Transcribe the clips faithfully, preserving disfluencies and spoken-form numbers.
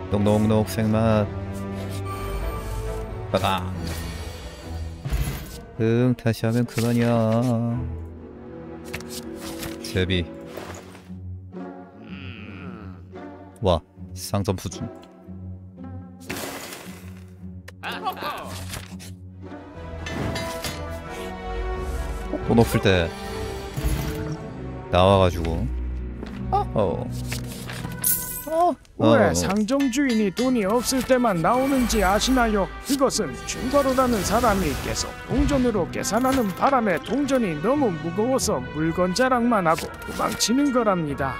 녹록록 생맛. 빠가. 응, 다시 하면 그만이야. 제비. 와, 상점 수준. 돈 없을 때 나와가지고. 어허. 어, 왜 상점 주인이 돈이 없을 때만 나오는지 아시나요? 이것은 중거로라는 사람이 계속 동전으로 계산하는 바람에 동전이 너무 무거워서 물건 자랑만 하고 도망치는 거랍니다.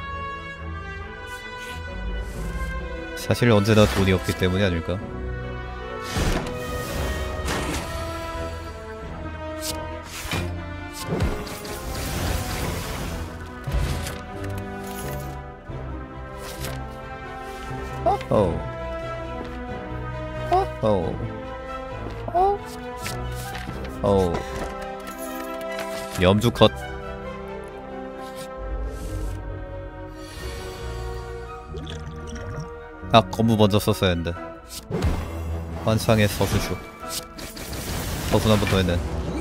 사실 언제나 돈이 없기 때문이 아닐까? 어허. 어허. 어? 어. 염주 컷. 아, 검무 먼저 썼어야 했는데. 환상의 서수쇼. 서순 한 번 더 했네.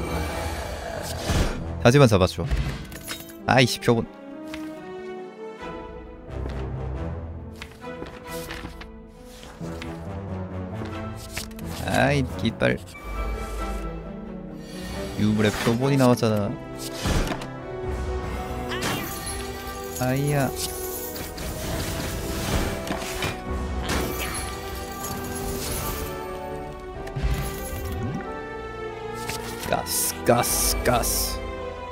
하지만 잡았죠. 아이씨, 표본. 아이, 깃발. 유물의 표본이 나왔잖아. 아이야. 가스, 가스, 가스.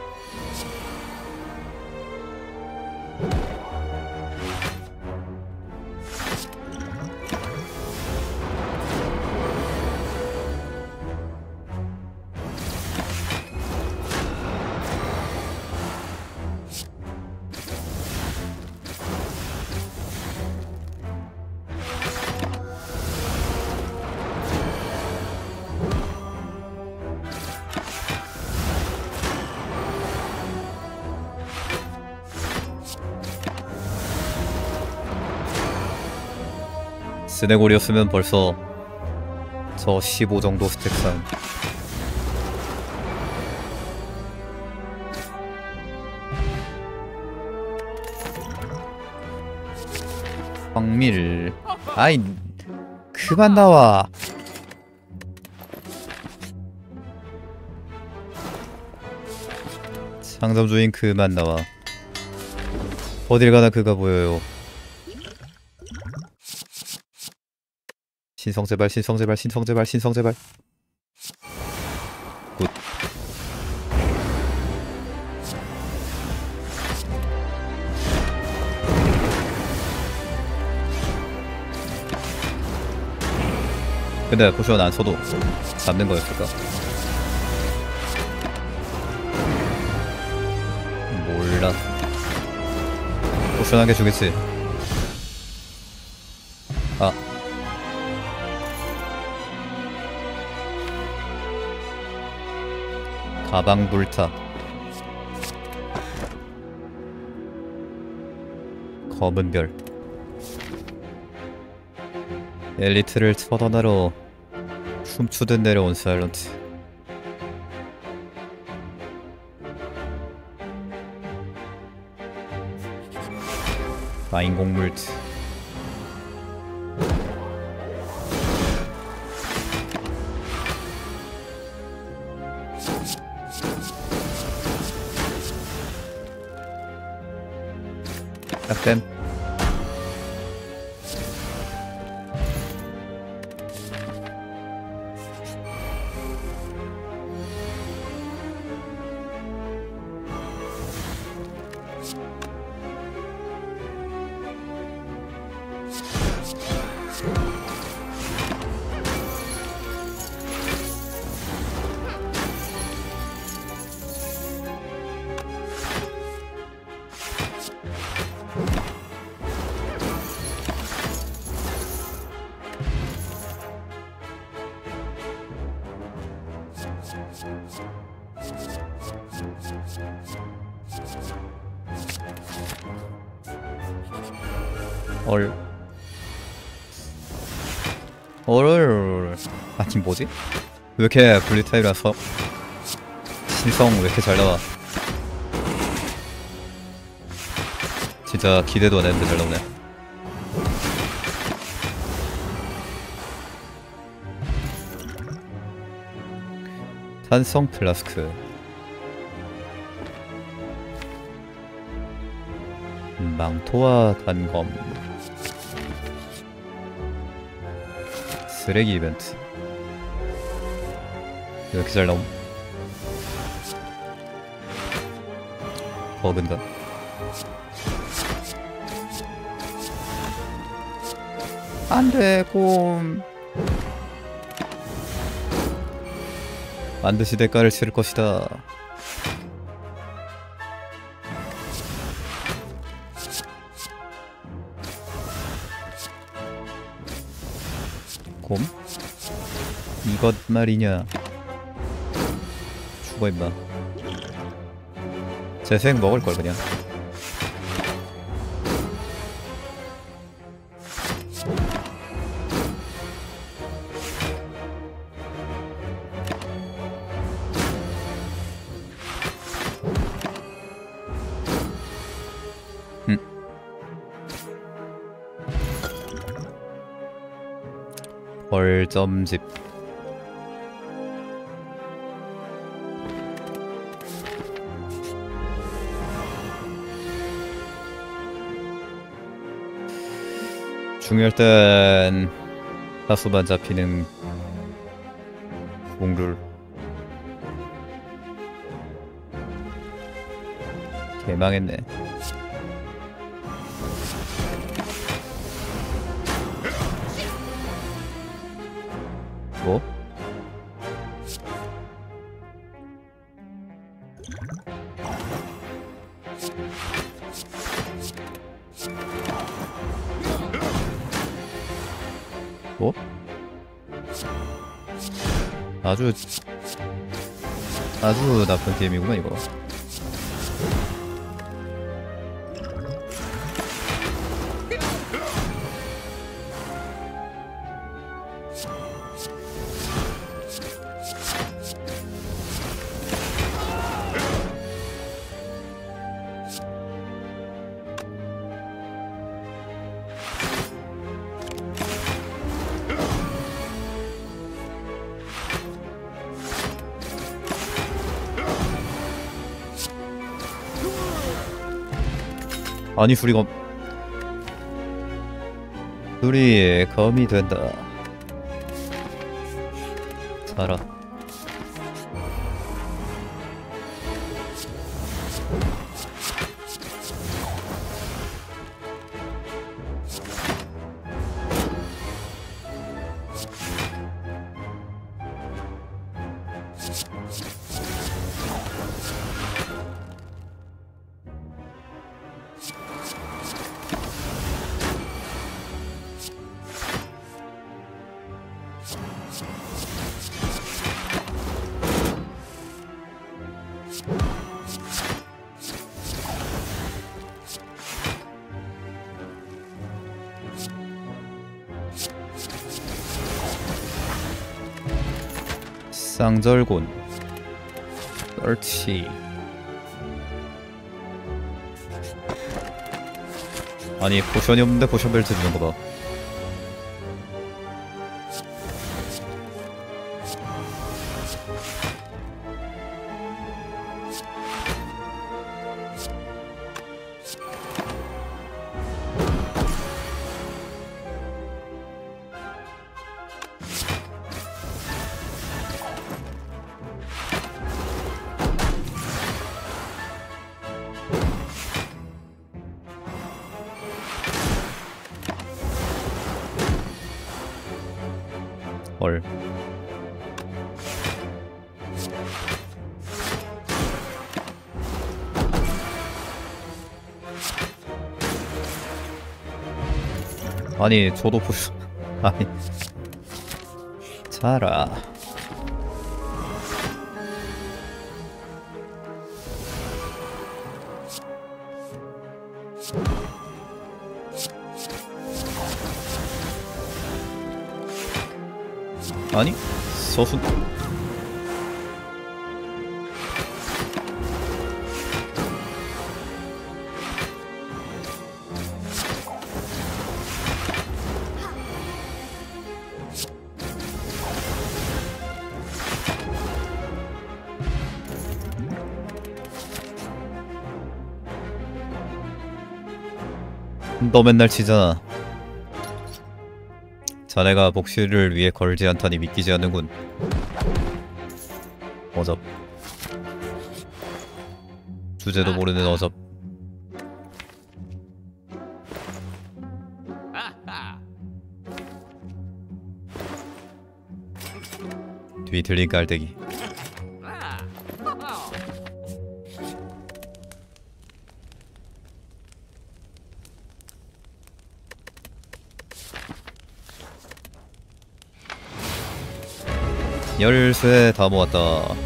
스네골이었으면 벌써 저 십오 정도 스택 쌓음. 황밀. 아이, 그만 나와. 상점 주인 그만 나와. 어딜 가나 그가 보여요. 신성제발, 신성제발, 신성제발, 신성제발. 굿. 근데 포션 안 써도 잡는 거였을까? 몰라. 포션 한 개 주겠지. 아. 가방 불타. 검은 별. 엘리트를 처단하러 춤추듯 내려온 사일런트. 마인공물트. 딱댐. 얼 어르르르. 아니 뭐지? 왜 이렇게 분리타입이라서 신성 왜 이렇게 잘 나와? 진짜 기대도 안 했는데 잘 나오네. 탄성 플라스크. 망토와 단검. 쓰레기 이벤트. 왜 이렇게 잘 나옴? 버그인가? 안돼 곰. 반드시 대가를 치를 것이다. 곰? 이것 말이냐. 죽어 임마. 재생 먹을걸 그냥. 음. 벌점집. 중요할 땐 다수만 잡히는 공룰. 개망했네. 뭐? 뭐? 아주 아주 나쁜 게임이구만 이거. 아니 수리검. 수리 검이 된다. 살아. 쌍절곤. 옳지. 아니 포션이 없는데 포션 벨트 주는 거 봐. 헐. 아니 저도 보시. 아니 자라. 아니 서순 너 맨날 치잖아. 자네가 복수를 위해 걸지 않다니 믿기지 않는군. 어접. 주제도 모르는 어접. 뒤 들린 깔때기. 열쇠 다 모았다.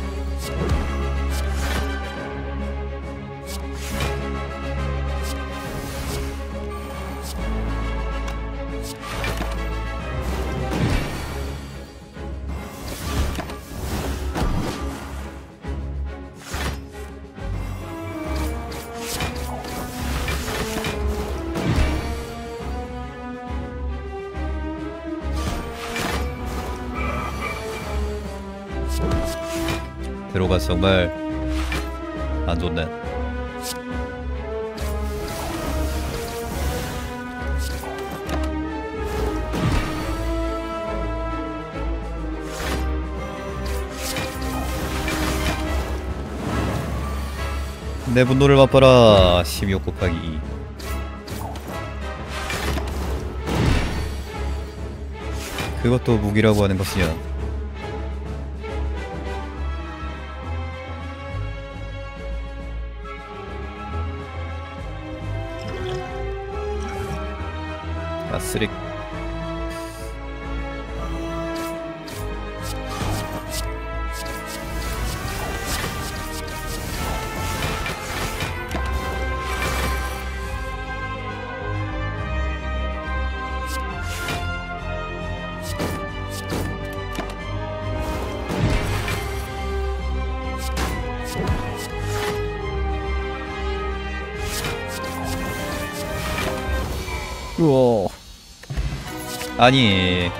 들어가 정말 안 좋네. 내 분노를 맛봐라. 십육 곱하기 이. 그것도 무기라고 하는 것이냐. 아, 쓰레. 우와. 아니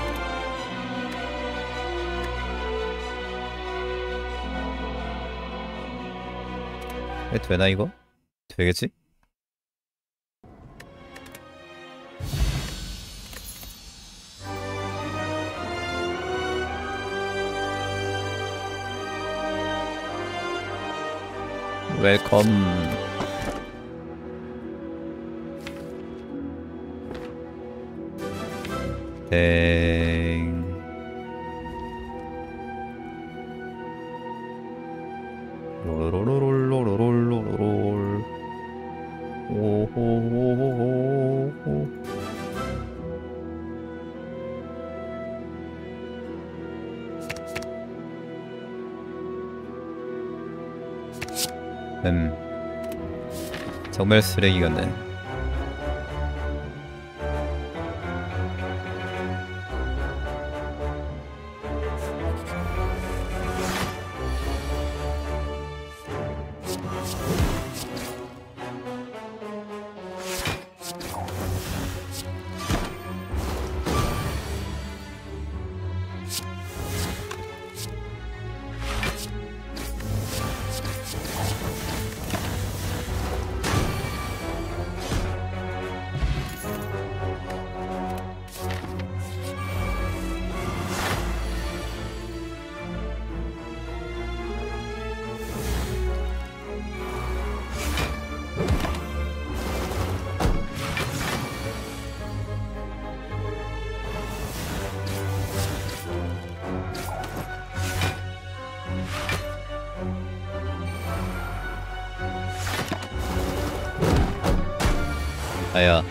왜 되나 이거? 되겠지? 웰컴. 땡. 롤롤롤롤롤롤롤. 오호호호호. 음. 정말 쓰레기 같네. 아야.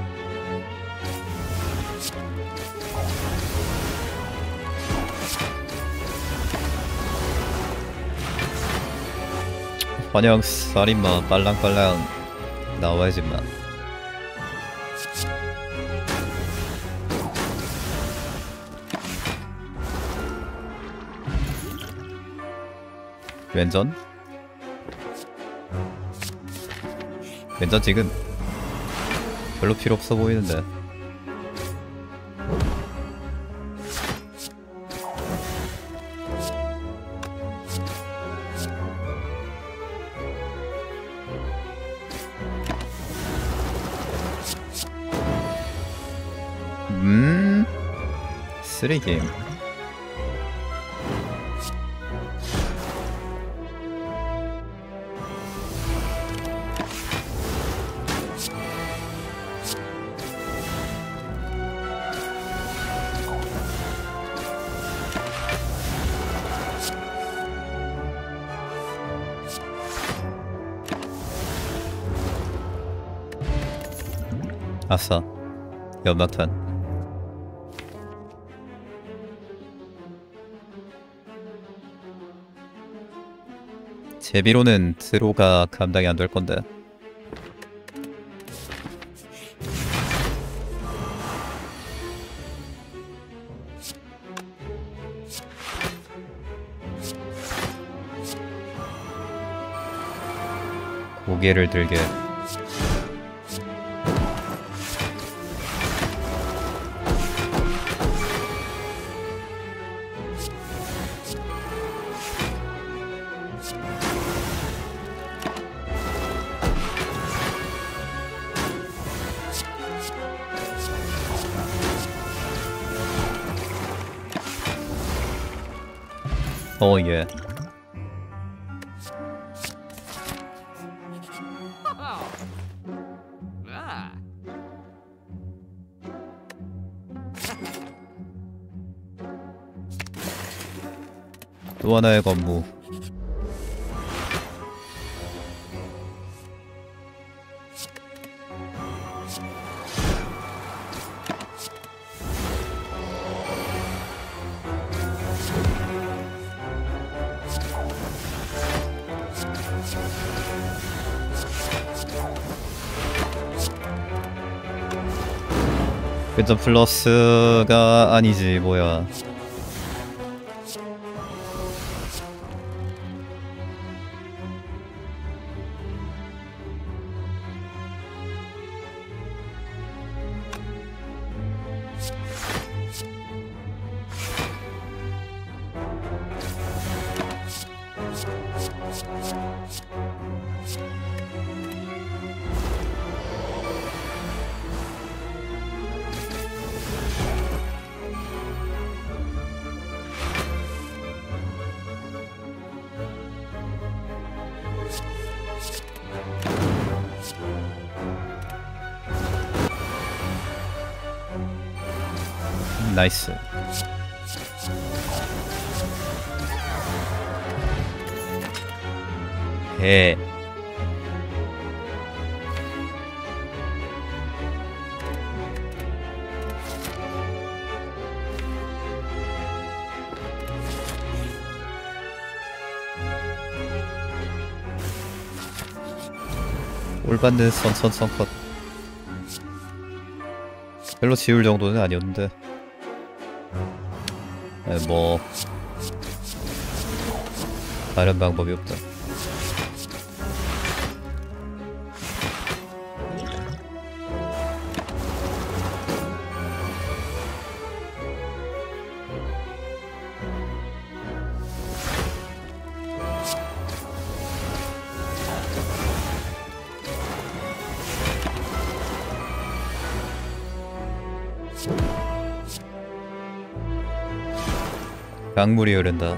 환영 살인마 빨랑빨랑 나와야지 마. 왼전? 왼전 지금 별로 필요 없어 보이는데. 음, 쓰레기. 아싸, 연막탄. 제비로는 드로가 감당이 안 될 건데. 고개를 들게. 어, 예. 또 하나의 건무. 왼전 플러스가 아니지 뭐야. 나이스. 해. 올받는 선선선컷. 별로 지울 정도는 아니었는데. 에, 뭐 다른 방법이 없다. 강물이 흐른다.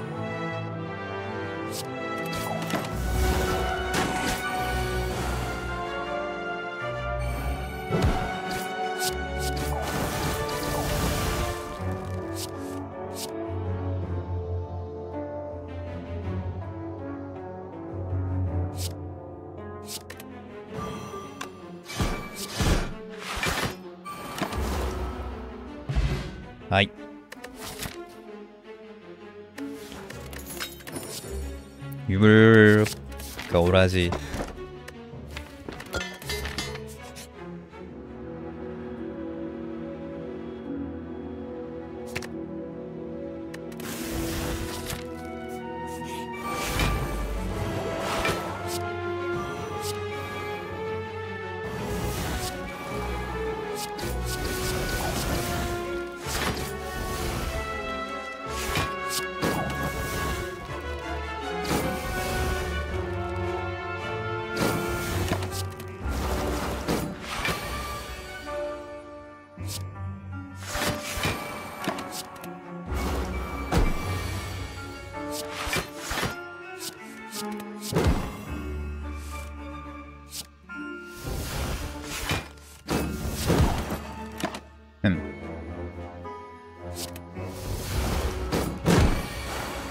아이. 유물가 오라지.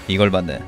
이걸 받네.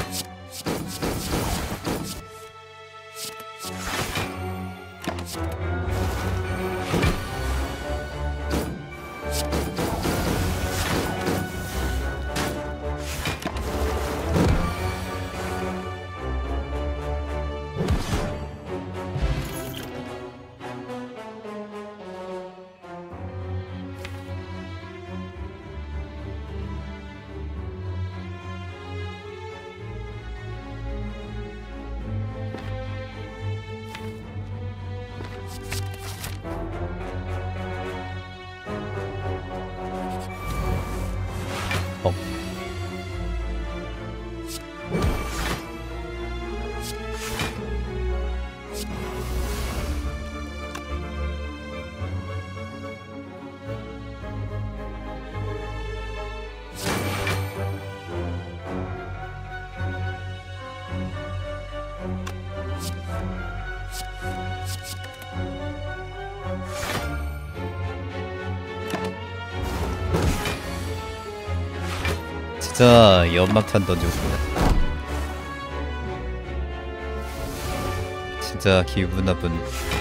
어. 진짜 연막탄 던지고 싶네. 진짜 기분 나쁜.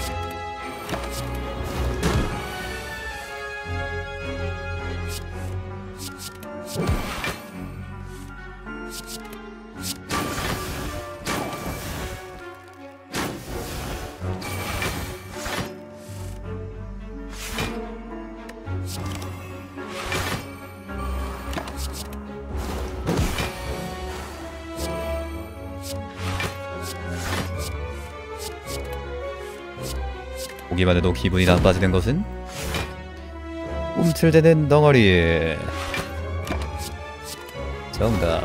보기만 해도 기분이 나빠지는 것은 움틀대는 덩어리. 정답.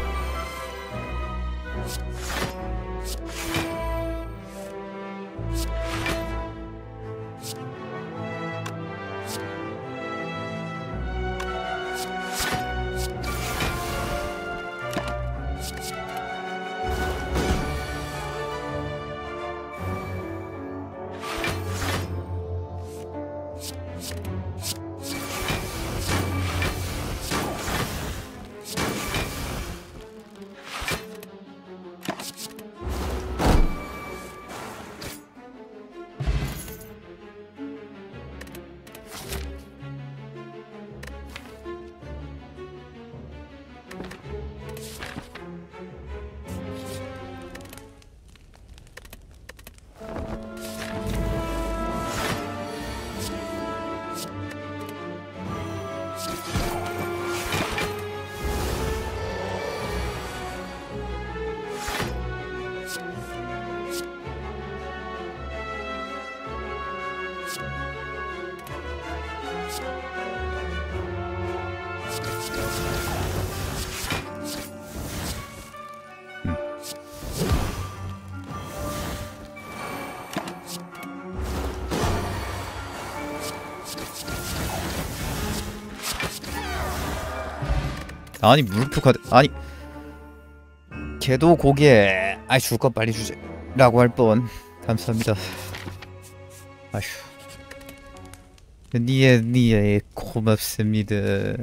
아니 물표 카드 아니 걔도 고기에 아이 줄 거 빨리 주지 라고 할 뻔. 감사합니다. 아휴 니에 니에 고맙습니다.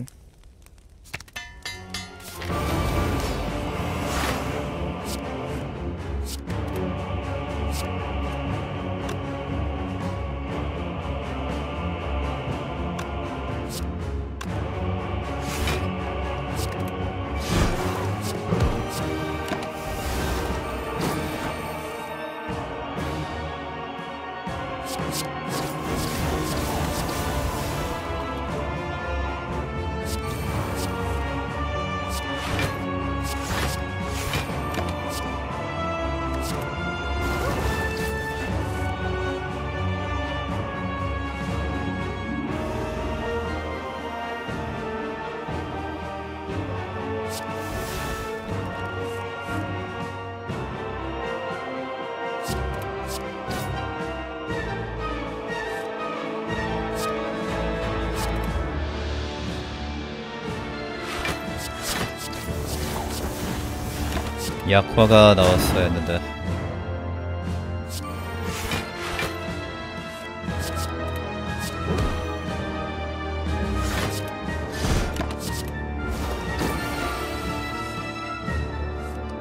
약화가 나왔어야 했는데.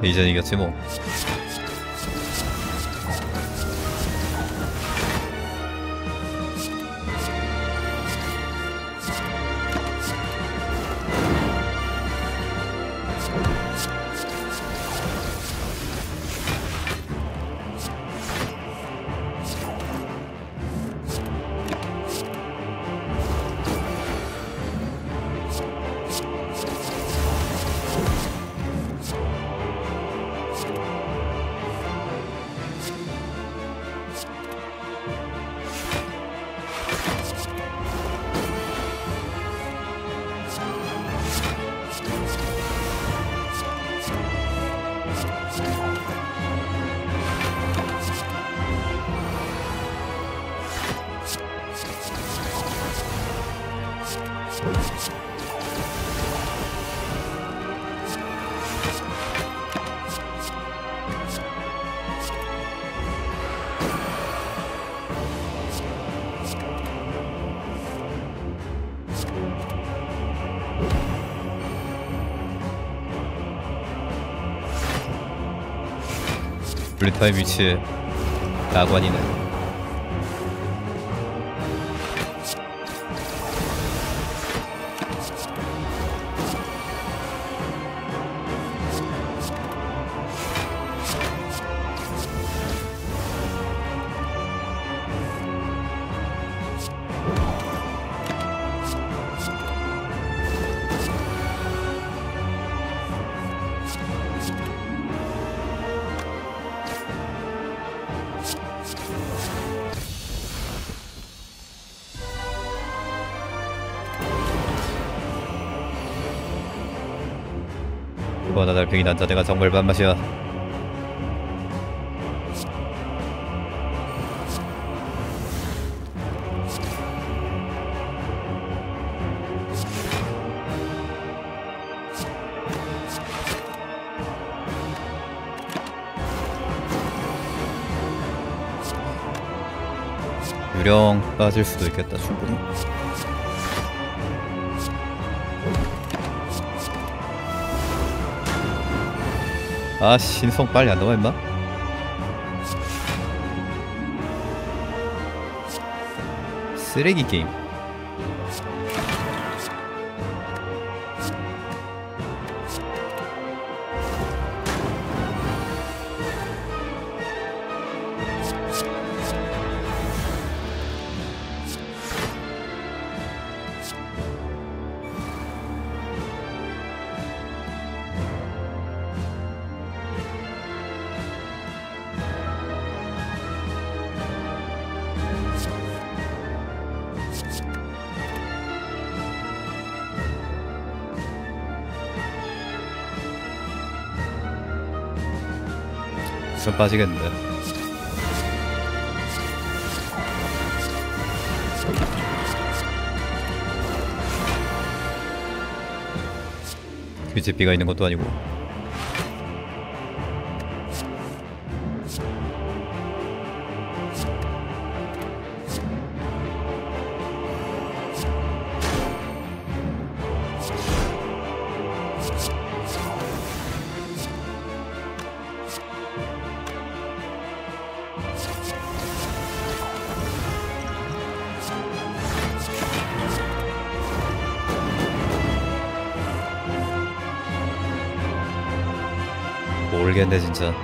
이젠 이겼지 뭐. 블리타의 위치에 야관이네. 이거나 달팽이 난자대가 정말 밥맛이야. 유령 빠질 수도 있겠다 충분히. 아 신성 빨리 안 나와 임마. 쓰레기 게임. 좀 빠지겠는데. 규제비가 있는 것도 아니고. 모르겠네 진짜.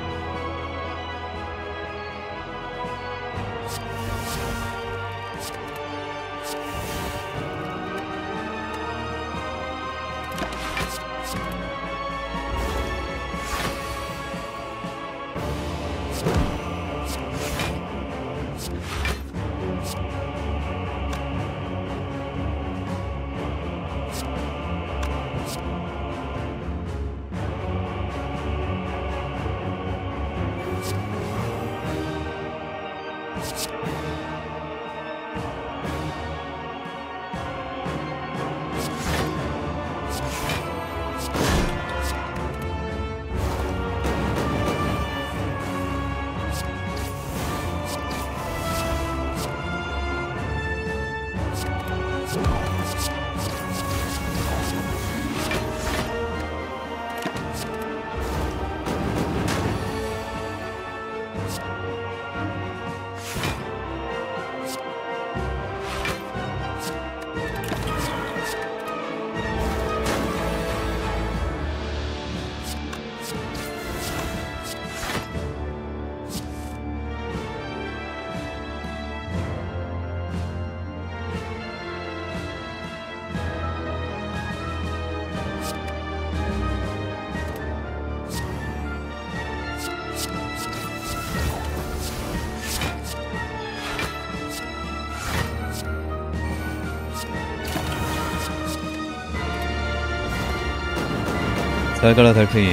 잘 가라 달팽이.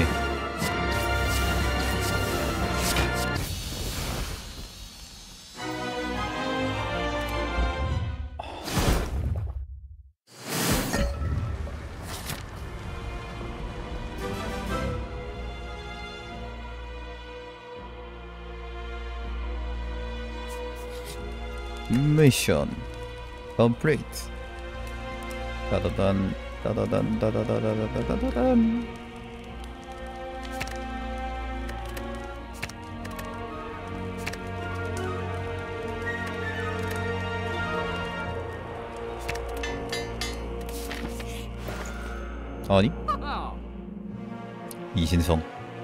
미션 complete. 따다단 따다단 따다다다다다다단. 아니? 이신성.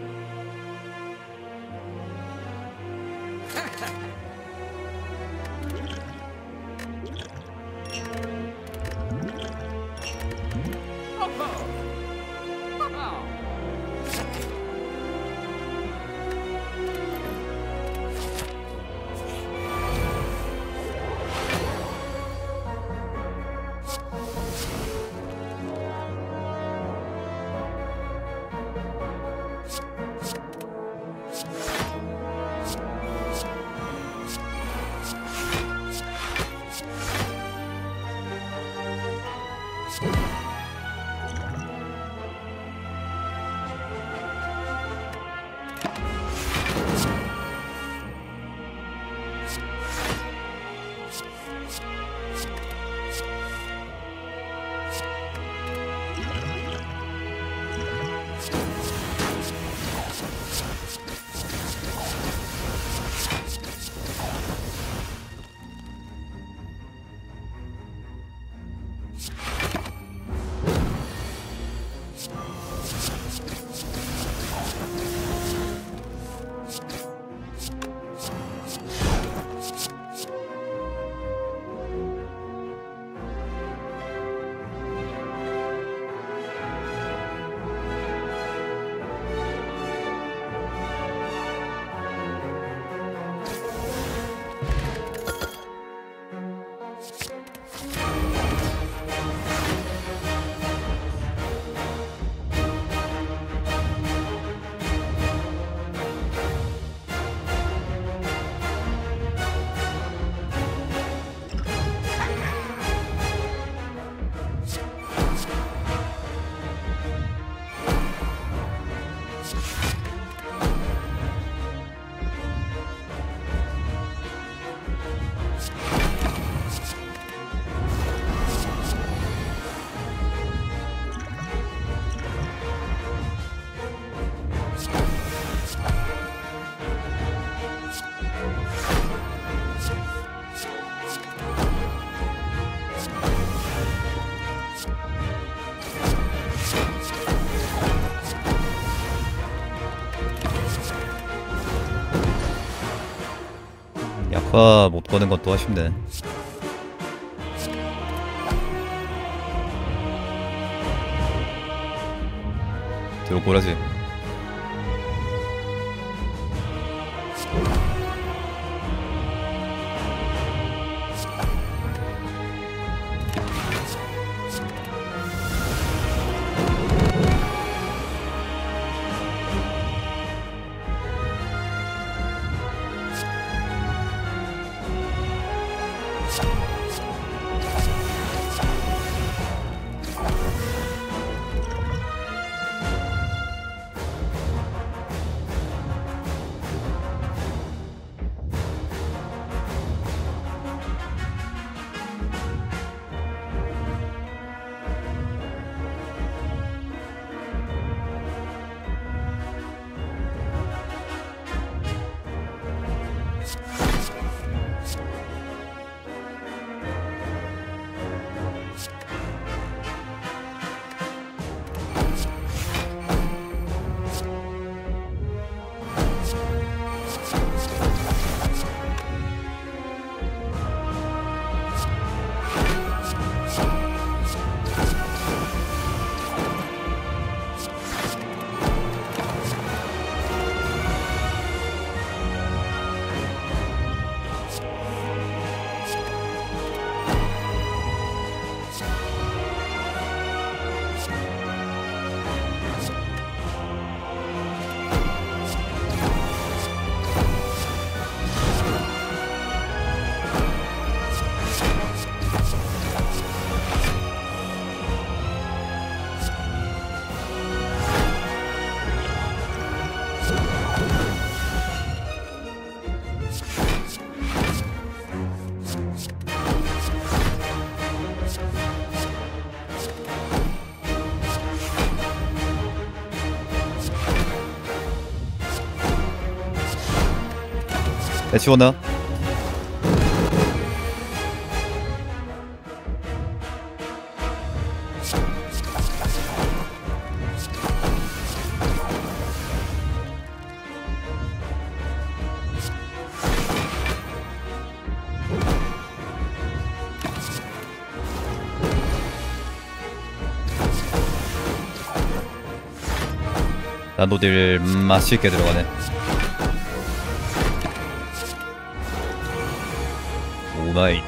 약화 못 거는 것도 아쉽네. 들어보라지. 배치웠나? 나노딜 맛있게 들어가네. 오마이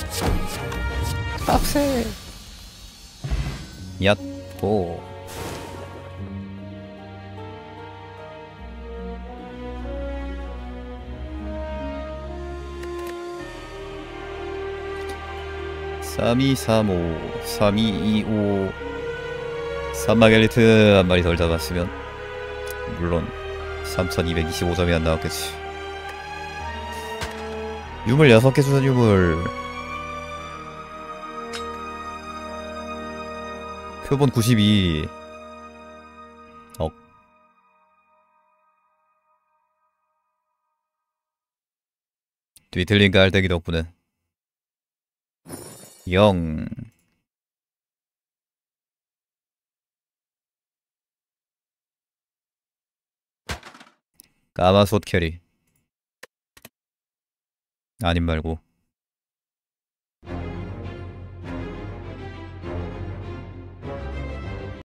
빡세. 얏고 삼이삼오 삼이이오 산마겔리트 한 마리 덜 잡았으면 물론 삼천이백이십오 점이 안 나왔겠지. 유물 여섯 개 수선 유물. 표본 구십이. 억. 뒤틀린 깔때기 덕분에 영. 까마솥 캐리. 아님 말고